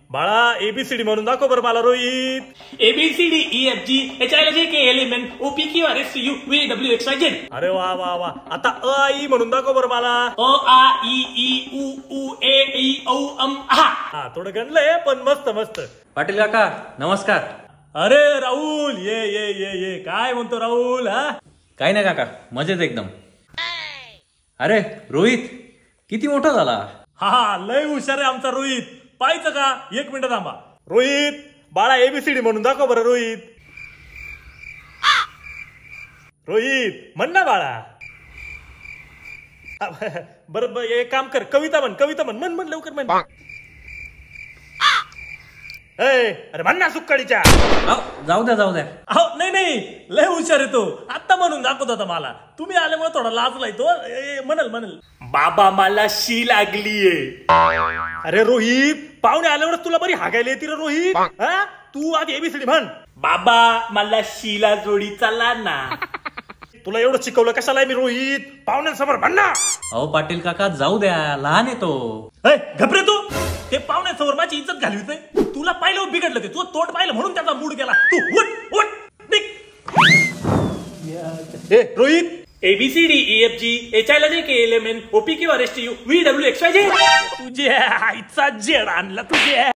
बाळा एबीसीडी म्हणून दाखव बरं मला रोहित. ABCDEFGHIJKLMNOPQRSTUVWXYZ. अरे वा वा वा. आता अ आई म्हणून दाखव बरं मला. AAEEUUAEOM. हा थोडं गणलंय पण मस्त मस्त. पाटील काका नमस्कार. अरे राहुल ये ये ये ये. काय म्हणतो राहुल? हा काही नाही काका, मजेत एकदम. अरे रोहित किती मोठा झाला. हा लय हुशार आहे आमचा रोहित. पाहायचं का? एक मिनिट थांबा. रोहित बाळा एबीसीडी म्हणून दाखव बरं रोहित. रोहित म्हण ना बाळा. बरं एक काम कर, कविता म्हण म्हण म्हण लवकर म्हण. अरे म्हण ना सुक्काळीच्या. जाऊ द्या. अहो नाही लय हुशार आहे तो. आता म्हणून दाखवत होता मला. तुम्ही आल्यामुळे थोडा लाजलाय तो. म्हणल बाबा मला शी लागलीये. अरे रोहित पाहुणे आल्यावरच तुला बरी हागायला येते रे रोहित. हा तू आधी एबीसीडी म्हण. बाबा मला शीला जोडी चला ना. तुला एवढं शिकवलं कशाला मी रोहित? पाहुण्यांसमोर म्हण ना. अहो पाटील काका जाऊ द्या, लहान आहे तो. घबरे तू. ते पाहुण्यासमोर माझी इज्जत घालवीत. तुला पाहिलं बिघडलं ते. तू तोट पाहिलं म्हणून त्याचा मूड गेला. तू उठ निघ. रोहित ABCDEFGHIJKLMNOPQRSTUVWXYZ. तुझ्या आईचा जेड आणला तुझ्या.